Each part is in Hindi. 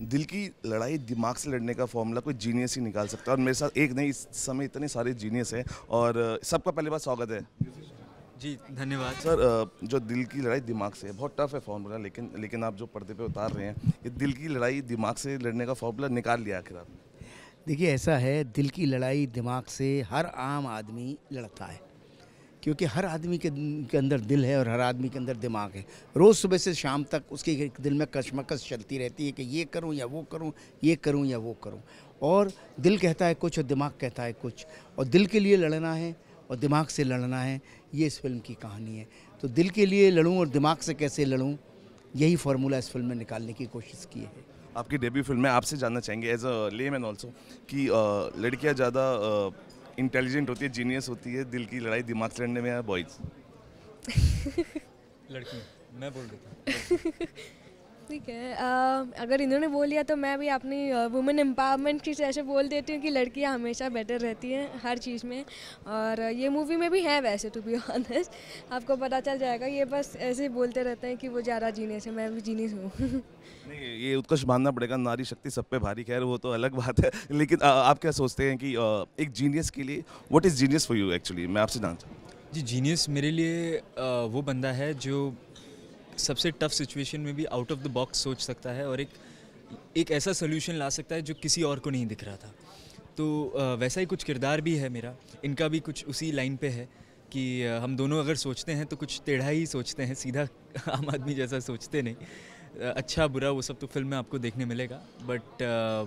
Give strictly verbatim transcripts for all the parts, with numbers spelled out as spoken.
दिल की लड़ाई दिमाग से लड़ने का फॉर्मूला कोई जीनियस ही निकाल सकता है और मेरे साथ एक नहीं, इस समय इतने सारे जीनियस हैं और सबका पहले बात स्वागत है जी। धन्यवाद सर। जो दिल की लड़ाई दिमाग से है, बहुत टफ है फॉर्मूला, लेकिन लेकिन आप जो पर्दे पे उतार रहे हैं, ये दिल की लड़ाई दिमाग से लड़ने का फॉर्मूला निकाल लिया आखिर आप। देखिए, ऐसा है, दिल की लड़ाई दिमाग से हर आम आदमी लड़ता है, क्योंकि हर आदमी के, के अंदर दिल है और हर आदमी के अंदर दिमाग है। रोज़ सुबह से शाम तक उसके दिल में कशमकश चलती रहती है कि ये करूं या वो करूं, ये करूं या वो करूं, और दिल कहता है कुछ और दिमाग कहता है कुछ, और दिल के लिए लड़ना है और दिमाग से लड़ना है। ये इस फिल्म की कहानी है। तो दिल के लिए लड़ूं और दिमाग से कैसे लड़ूं, यही फार्मूला इस फिल्म में निकालने की कोशिश की है। आपकी डेब्यू फिल्म में आपसे जानना चाहेंगे एज अ लेमैन ऑल्सो कि लड़कियां ज़्यादा इंटेलिजेंट होती है, जीनियस होती है दिल की लड़ाई दिमाग से लड़ने में, या बॉयज़? लड़की, मैं बोल देता हूँ। ठीक है, uh, अगर इन्होंने बोल लिया तो मैं भी अपनी वुमेन एम्पावरमेंट की ऐसे बोल देती हूँ कि लड़कियाँ हमेशा बेटर रहती हैं हर चीज़ में, और ये मूवी में भी है वैसे, टू बी ऑनेस्ट। आपको पता चल जाएगा, ये बस ऐसे ही बोलते रहते हैं कि वो ज़्यादा जीनियस है, मैं भी जीनियस हूँ। नहीं, ये उत्कर्ष मानना पड़ेगा, नारी शक्ति सब पे भारी, खैर वो तो अलग बात है, लेकिन आ, आप क्या सोचते हैं कि आ, एक जीनियस के लिए what is genius for you actually, मैं आपसे जानता हूँ। जी, जीनियस मेरे लिए आ, वो बंदा है जो सबसे टफ सिचुएशन में भी आउट ऑफ द बॉक्स सोच सकता है और एक एक ऐसा सोल्यूशन ला सकता है जो किसी और को नहीं दिख रहा था। तो आ, वैसा ही कुछ किरदार भी है मेरा, इनका भी कुछ उसी लाइन पे है कि आ, हम दोनों अगर सोचते हैं तो कुछ टेढ़ा ही सोचते हैं, सीधा आम आदमी जैसा सोचते नहीं। आ, अच्छा बुरा वो सब तो फिल्म में आपको देखने मिलेगा, बट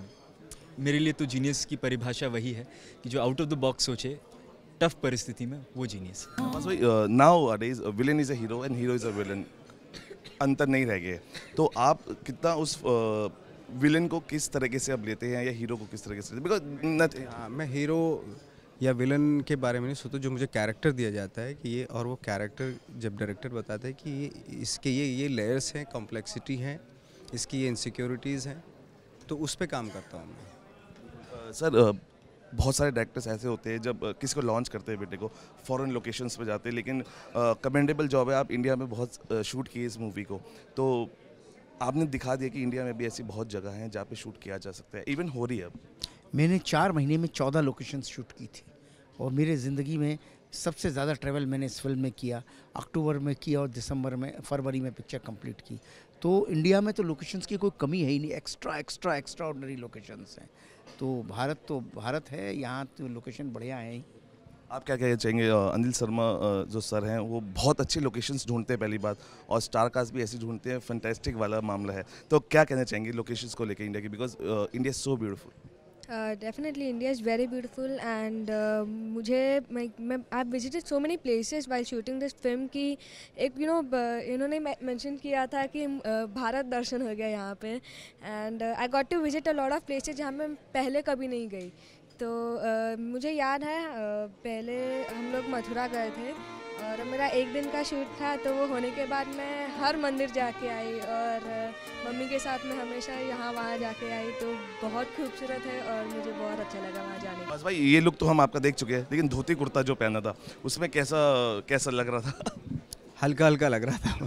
मेरे लिए तो जीनियस की परिभाषा वही है कि जो आउट ऑफ द बॉक्स सोचे टफ परिस्थिति में, वो genius. Nowadays villain is a hero and hero is a villain, अंतर नहीं रह गए, तो आप कितना उस विलेन को किस तरीके से आप लेते हैं या हीरो को किस तरीके से, बिकॉज मैं हीरो या विलन के बारे में नहीं सोचता, जो मुझे कैरेक्टर दिया जाता है कि ये, और वो कैरेक्टर जब डायरेक्टर बताता है कि ये इसके ये ये लेयर्स हैं, कॉम्प्लेक्सिटी है, इसकी ये इनसिक्योरिटीज़ हैं, तो उस पर काम करता हूँ मैं। सर, बहुत सारे डायरेक्टर्स ऐसे होते हैं जब किसी को लॉन्च करते हैं बेटे को, फॉरेन लोकेशंस पे जाते हैं, लेकिन कमेंडेबल जॉब है, आप इंडिया में बहुत शूट किए इस मूवी को, तो आपने दिखा दिया कि इंडिया में भी ऐसी बहुत जगह हैं जहाँ पे शूट किया जा सकता है, इवन हो रही है अब। मैंने चार महीने में चौदह लोकेशंस शूट की थी, और मेरे ज़िंदगी में सबसे ज़्यादा ट्रैवल मैंने इस फिल्म में किया। अक्टूबर में किया और दिसंबर में, फरवरी में पिक्चर कंप्लीट की। तो इंडिया में तो लोकेशंस की कोई कमी है ही नहीं, extra extra extraordinary locations हैं। तो भारत तो भारत है, यहाँ तो लोकेशन बढ़िया है ही। आप क्या कहना चाहेंगे? अनिल शर्मा जो सर हैं, वो बहुत अच्छी लोकेशंस ढूंढते हैं पहली बात, और स्टारकास्ट भी ऐसी ढूंढते हैं, फैंटास्टिक वाला मामला है, तो क्या कहना चाहेंगे लोकेशंस को लेकर इंडिया की, because India is so beautiful. Definitely India is very beautiful, and मुझे मैं मैं I visited so many places while shooting this film की एक यू you नो know, इन्होंने मेंशन किया था कि uh, भारत दर्शन हो गया यहाँ पे, and I got to visit a lot of places जहाँ मैं पहले कभी नहीं गई। तो uh, मुझे याद है uh, पहले हम लोग मथुरा गए थे, और मेरा एक दिन का शूट था, तो वो होने के बाद मैं हर मंदिर जाके आई, और मम्मी के साथ में हमेशा यहाँ वहाँ जाके आई, तो बहुत खूबसूरत है और मुझे बहुत अच्छा लगा वहाँ जाने का। बस भाई, ये लुक तो हम आपका देख चुके हैं, लेकिन धोती कुर्ता जो पहना था उसमें कैसा कैसा लग रहा था? हल्का हल्का लग रहा था।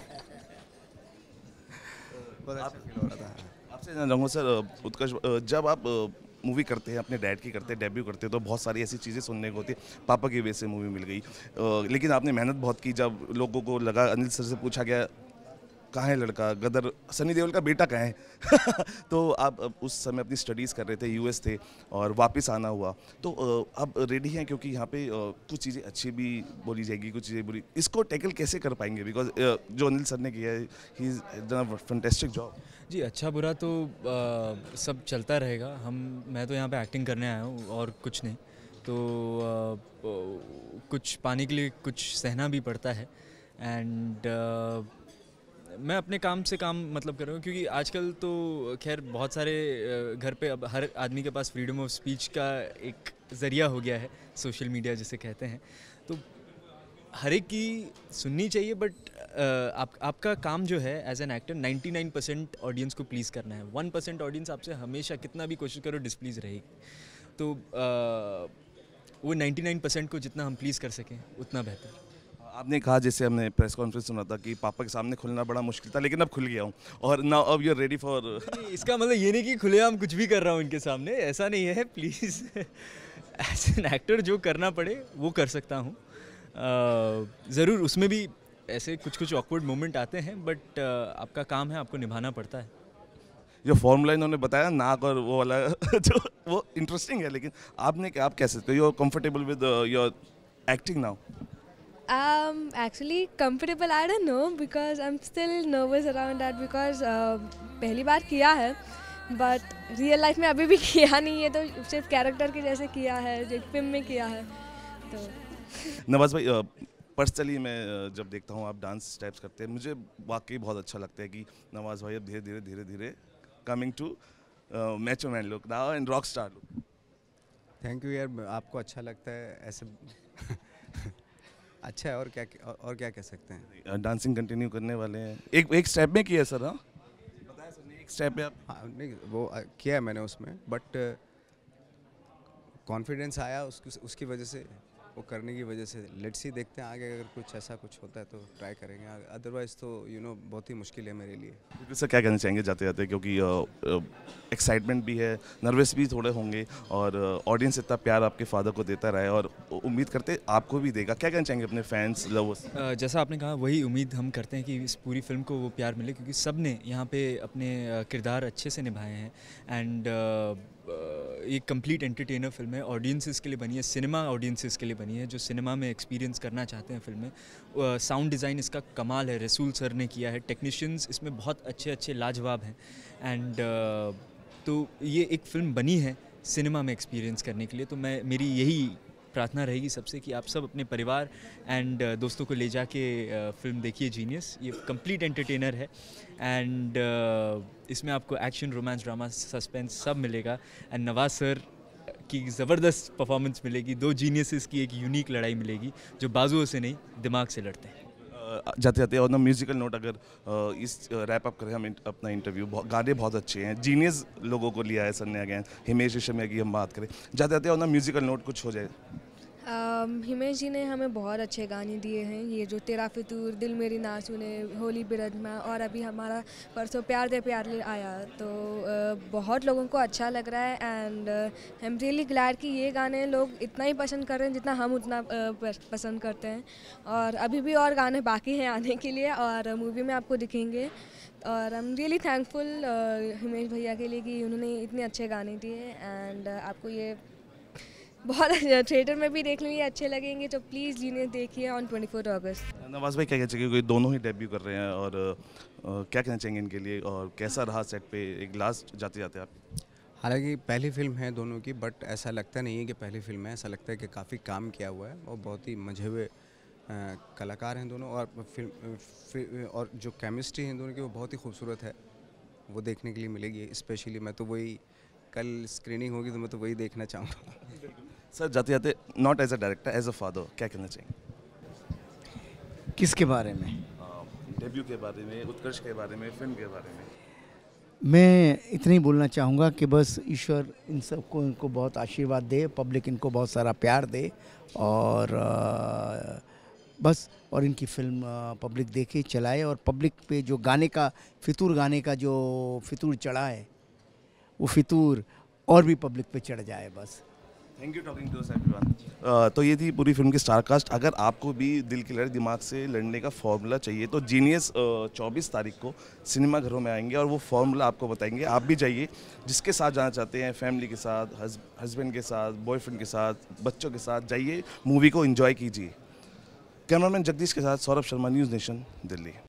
आप, आपसे जानना चाहूँगा सर, उत्कर्ष, जब आप मूवी करते हैं, अपने डैड की करते हैं, डेब्यू करते हैं, तो बहुत सारी ऐसी चीज़ें सुनने को होती है, पापा की वजह से मूवी मिल गई, लेकिन आपने मेहनत बहुत की। जब लोगों को लगा, अनिल सर से पूछा गया कहाँ है लड़का, गदर सनी देओल का बेटा कहाँ है तो आप उस समय अपनी स्टडीज़ कर रहे थे, यूएस थे, और वापस आना हुआ, तो अब रेडी हैं, क्योंकि यहाँ पे कुछ चीज़ें अच्छी भी बोली जाएगी, कुछ चीज़ें बुरी, इसको टैकल कैसे कर पाएंगे, बिकॉज जो अनिल सर ने किया है, he is done a fantastic job. जी, अच्छा बुरा तो आ, सब चलता रहेगा। हम मैं तो यहाँ पे एक्टिंग करने आया हूँ और कुछ नहीं, तो आ, कुछ पाने के लिए कुछ सहना भी पड़ता है, एंड मैं अपने काम से काम मतलब कर रहा हूँ, क्योंकि आजकल तो खैर बहुत सारे घर पे अब हर आदमी के पास फ्रीडम ऑफ स्पीच का एक ज़रिया हो गया है, सोशल मीडिया जिसे कहते हैं, तो हर एक की सुननी चाहिए, बट आप आपका काम जो है एज एन एक्टर निन्यानवे परसेंट ऑडियंस को प्लीज़ करना है। वन परसेंट ऑडियंस आपसे हमेशा कितना भी कोशिश करो डिसप्लीज़ रहेगी, तो आ, वो निन्यानवे परसेंट को जितना हम प्लीज़ कर सकें उतना बेहतर। आपने कहा, जैसे हमने प्रेस कॉन्फ्रेंस सुना था कि पापा के सामने खुलना बड़ा मुश्किल था, लेकिन अब खुल गया हूँ और नाउ अब यू आर रेडी फॉर। नहीं, इसका मतलब ये नहीं कि खुलेआम कुछ भी कर रहा हूँ इनके सामने, ऐसा नहीं है प्लीज़। एज एन एक्टर जो करना पड़े वो कर सकता हूँ। ज़रूर उसमें भी ऐसे कुछ कुछ ऑकवर्ड मोमेंट आते हैं, बट आपका काम है, आपको निभाना पड़ता है। जो फॉर्मूला इन्होंने बताया नाक और वो वाला जो वो इंटरेस्टिंग है, लेकिन आपने क्या आप कह सकते हो, you are comfortable with your acting now? Um, actually comfortable I don't know because I'm still nervous around that because uh, पहली बार किया है, but रियल लाइफ में अभी भी किया नहीं है, तो सिर्फ कैरेक्टर के जैसे किया है, एक फिल्म में किया है तो। नवाज भाई, पर्सनली मैं अ, जब देखता हूँ आप डांस टाइप्स करते हैं, मुझे वाकई बहुत अच्छा लगता है कि नवाज भाई अब धीरे धीरे धीरे धीरे coming to macho man look now and rock star look. Thank you यार, आपको अच्छा लगता है ऐसे। अच्छा है, और क्या और क्या कह सकते हैं। डांसिंग कंटिन्यू करने वाले हैं, एक एक स्टेप में किया है सर? हाँ बताया सर ने, एक स्टेप में आप। हाँ नहीं, वो अ, किया है मैंने उसमें, बट कॉन्फिडेंस आया उसकी उसकी वजह से, वो करने की वजह से। लेट्स सी, देखते हैं आगे, अगर कुछ ऐसा कुछ होता है तो ट्राई करेंगे, अदरवाइज़ तो यू नो बहुत ही मुश्किल है मेरे लिए। क्योंकि सर क्या कहना चाहेंगे जाते जाते, क्योंकि एक्साइटमेंट भी है, नर्वस भी थोड़े होंगे, और ऑडियंस इतना प्यार आपके फादर को देता रहा है और उम्मीद करते आपको भी देगा, क्या कहना चाहेंगे अपने फैंस लवर्स? अ, जैसा आपने कहा वही उम्मीद हम करते हैं कि इस पूरी फिल्म को वो प्यार मिले, क्योंकि सब ने यहाँ पे अपने अ, किरदार अच्छे से निभाए हैं। एंड ये कंप्लीट एंटरटेनर फिल्म है, ऑडियंसेस के लिए बनी है, सिनेमा ऑडियंसेस के लिए बनी है, जो सिनेमा में एक्सपीरियंस करना चाहते हैं फिल्म में। साउंड डिज़ाइन इसका कमाल है, रसूल सर ने किया है, टेक्नीशियंस इसमें बहुत अच्छे अच्छे लाजवाब हैं। एंड तो ये एक फ़िल्म बनी है सिनेमा में एक्सपीरियंस करने के लिए, तो मैं मेरी यही प्रार्थना रहेगी सबसे कि आप सब अपने परिवार एंड दोस्तों को ले जाके फिल्म देखिए जीनियस। ये कंप्लीट एंटरटेनर है एंड इसमें आपको एक्शन, रोमांस, ड्रामा, सस्पेंस सब मिलेगा। एंड नवाज सर की ज़बरदस्त परफॉर्मेंस मिलेगी, दो जीनियसेस की एक यूनिक लड़ाई मिलेगी जो बाजुओं से नहीं दिमाग से लड़ते हैं। जाते जाते और ना म्यूजिकल नोट, अगर अ, इस रैप अप करें हम इन- अपना इंटरव्यू, बहुत गाने बहुत अच्छे हैं, जीनियस लोगों को लिया है सर ने अगेन, हिमेश रेशमिया की हम बात करें, जाते जाते और ना म्यूजिकल नोट कुछ हो जाए। um, हिमेश जी ने हमें बहुत अच्छे गाने दिए हैं, ये जो तेरा फितूर, दिल मेरी ना सुने, होली बिरजमा, और अभी हमारा परसों प्यार दे प्यार ले आया, तो uh, बहुत लोगों को अच्छा लग रहा है। And I am really glad कि ये गाने लोग इतना ही पसंद कर रहे हैं जितना हम उतना uh, पसंद करते हैं, और अभी भी और गाने बाकी हैं आने के लिए और मूवी में आपको दिखेंगे। और I am really thankful Himesh भैया के लिए कि उन्होंने इतने अच्छे गाने दिए। एंड uh, आपको ये बहुत थिएटर में भी देखने लिए अच्छे लगेंगे, तो प्लीज़ जीनियस देखिए on twenty fourth August. Nawaz भाई क्या कहना चाहिए, क्योंकि दोनों ही डेब्यू कर रहे हैं, और अ, क्या कहना चाहेंगे इनके लिए, और कैसा रहा सेट पे एक लास्ट जाते जाते आप? हालांकि पहली फिल्म है दोनों की, बट ऐसा लगता नहीं है कि पहली फिल्म है, ऐसा लगता है कि काफ़ी काम किया हुआ है और बहुत ही मजे हुए अ, कलाकार हैं दोनों, और फिल्म फि, और जो केमिस्ट्री है दोनों की वो बहुत ही खूबसूरत है, वो देखने के लिए मिलेगी। स्पेशली मैं तो वही, कल स्क्रीनिंग होगी तो मैं तो वही देखना चाहूँगा। सर जाते जाते, not as a director, as a father, क्या कहना चाहिए किसके बारे में? डेब्यू के बारे में, उत्कर्ष के बारे में, फिल्म के बारे में? मैं इतना ही बोलना चाहूँगा कि बस ईश्वर इन सबको इनको बहुत आशीर्वाद दे, पब्लिक इनको बहुत सारा प्यार दे, और आ, बस और इनकी फिल्म आ, पब्लिक देखे, चलाए, और पब्लिक पे जो गाने का फितूर, गाने का जो फितूर चढ़ा है, वो फितूर और भी पब्लिक पे चढ़ जाए बस। Thank you talking to us everyone. तो ये थी पूरी फिल्म की स्टारकास्ट। अगर आपको भी दिल की लड़ाई दिमाग से लड़ने का फॉर्मूला चाहिए तो जीनियस चौबीस तारीख को सिनेमा घरों में आएंगे और वो फॉर्मूला आपको बताएंगे। आप भी जाइए, जिसके साथ जाना चाहते हैं, फैमिली के साथ, हस्बैंड के साथ, बॉयफ्रेंड के साथ, बच्चों के साथ जाइए, मूवी को एंजॉय कीजिए। कैमरामैन जगदीश के साथ सौरभ शर्मा, न्यूज़ नेशन, दिल्ली।